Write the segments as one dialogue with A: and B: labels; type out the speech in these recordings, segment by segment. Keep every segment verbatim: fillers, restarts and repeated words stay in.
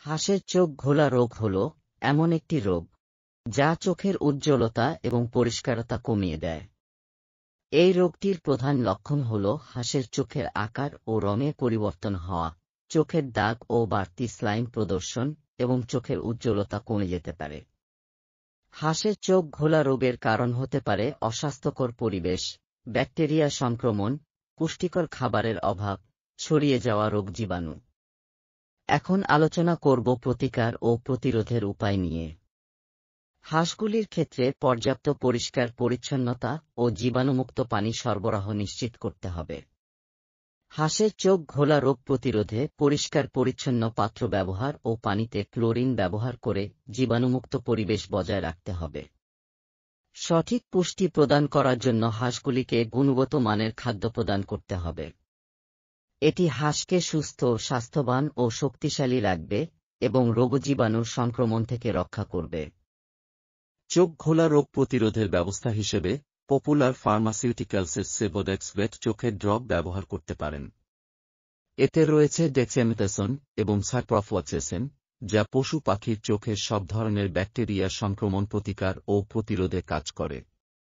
A: হাঁসের চোখ ঘোলা রোগ হল এমন একটি রোগ যা চোখের উজ্জ্বলতা এবং পরিষ্কারতা কমিয়ে দেয়। এই রোগটির প্রধান লক্ষণ হল হাঁসের চোখের আকার ও রঙে পরিবর্তন হওয়া, চোখের দাগ ও বাড়তি স্লাইম প্রদর্শন এবং চোখের উজ্জ্বলতা কমে যেতে পারে। হাঁসের চোখ ঘোলা রোগের কারণ হতে পারে অস্বাস্থ্যকর পরিবেশ, ব্যাকটেরিয়া সংক্রমণ, পুষ্টিকর খাবারের অভাব, ছড়িয়ে যাওয়া রোগ জীবাণু। এখন আলোচনা করব প্রতিকার ও প্রতিরোধের উপায় নিয়ে। হাঁসগুলির ক্ষেত্রে পর্যাপ্ত পরিষ্কার পরিচ্ছন্নতা ও জীবাণুমুক্ত পানি সরবরাহ নিশ্চিত করতে হবে। হাঁসের চোখ ঘোলা রোগ প্রতিরোধে পরিষ্কার পরিচ্ছন্ন পাত্র ব্যবহার ও পানিতে ক্লোরিন ব্যবহার করে জীবাণুমুক্ত পরিবেশ বজায় রাখতে হবে। সঠিক পুষ্টি প্রদান করার জন্য হাঁসগুলিকে গুণগত মানের খাদ্য প্রদান করতে হবে। এটি হাঁসকে সুস্থ, স্বাস্থ্যবান ও শক্তিশালী রাখবে এবং রোগজীবাণুর সংক্রমণ থেকে রক্ষা করবে।
B: চোখ ঘোলা রোগ প্রতিরোধের ব্যবস্থা হিসেবে পপুলার ফার্মাসিউটিক্যালসের সেবোডেক্স ওয়েট চোখের ড্রপ ব্যবহার করতে পারেন। এতে রয়েছে ডেক্সামেথাসোন এবং সাইপ্রোফ্লক্সাসিন, যা পশু পাখির চোখের সব ধরনের ব্যাকটেরিয়া সংক্রমণ প্রতিকার ও প্রতিরোধে কাজ করে।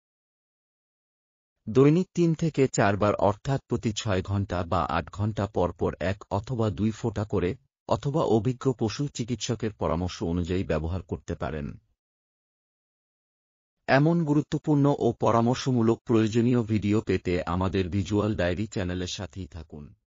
B: দৈনিক তিন থেকে চারবার অর্থাৎ প্রতি ছয় ঘন্টা বা আট ঘন্টা পর পর এক অথবা দুই ফোঁটা করে অথবা অভিজ্ঞ পশু চিকিৎসকের পরামর্শ অনুযায়ী ব্যবহার করতে পারেন। এমন গুরুত্বপূর্ণ ও পরামর্শমূলক প্রয়োজনীয় ভিডিও পেতে আমাদের ভিজুয়াল ডায়েরি চ্যানেলের সাথেই থাকুন।